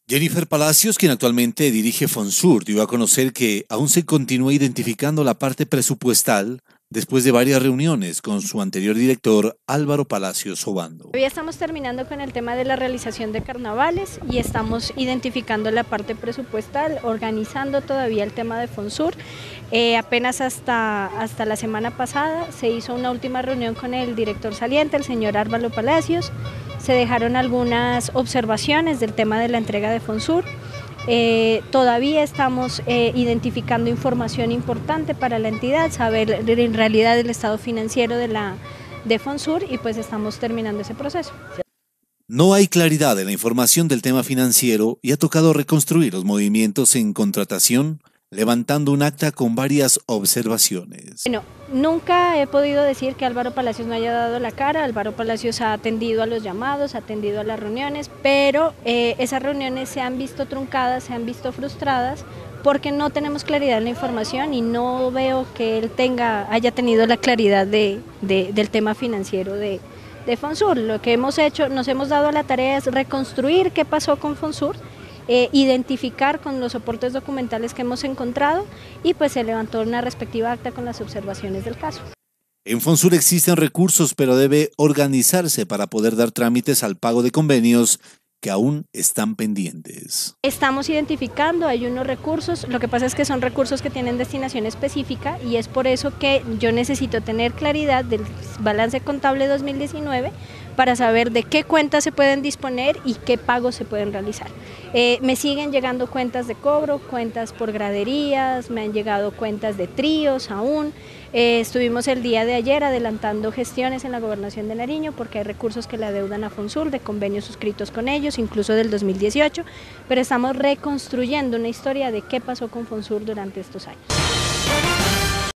Jennifer Palacios, quien actualmente dirige Fonsur, dio a conocer que aún se continúa identificando la parte presupuestal después de varias reuniones con su anterior director, Álvaro Palacios Obando. Hoy estamos terminando con el tema de la realización de carnavales y estamos identificando la parte presupuestal, organizando todavía el tema de Fonsur. Apenas hasta la semana pasada se hizo una última reunión con el director saliente, el señor Álvaro Palacios. Se dejaron algunas observaciones del tema de la entrega de Fonsur. Todavía estamos identificando información importante para la entidad, saber en realidad el estado financiero de Fonsur, y pues estamos terminando ese proceso. No hay claridad en la información del tema financiero y ha tocado reconstruir los movimientos en contratación, levantando un acta con varias observaciones. Bueno, nunca he podido decir que Álvaro Palacios no haya dado la cara. Álvaro Palacios ha atendido a los llamados, ha atendido a las reuniones, pero esas reuniones se han visto truncadas, se han visto frustradas, porque no tenemos claridad en la información y no veo que él haya tenido la claridad del tema financiero de Fonsur. Lo que hemos hecho, nos hemos dado a la tarea es reconstruir qué pasó con Fonsur, identificar con los soportes documentales que hemos encontrado, y pues se levantó una respectiva acta con las observaciones del caso. En Fonsur existen recursos, pero debe organizarse para poder dar trámites al pago de convenios que aún están pendientes. Estamos identificando, hay unos recursos, lo que pasa es que son recursos que tienen destinación específica y es por eso que yo necesito tener claridad del balance contable 2019 para saber de qué cuentas se pueden disponer y qué pagos se pueden realizar. Me siguen llegando cuentas de cobro, cuentas por graderías, me han llegado cuentas de tríos aún. Estuvimos el día de ayer adelantando gestiones en la Gobernación de Nariño porque hay recursos que le adeudan a Fonsur de convenios suscritos con ellos, incluso del 2018, pero estamos reconstruyendo una historia de qué pasó con Fonsur durante estos años.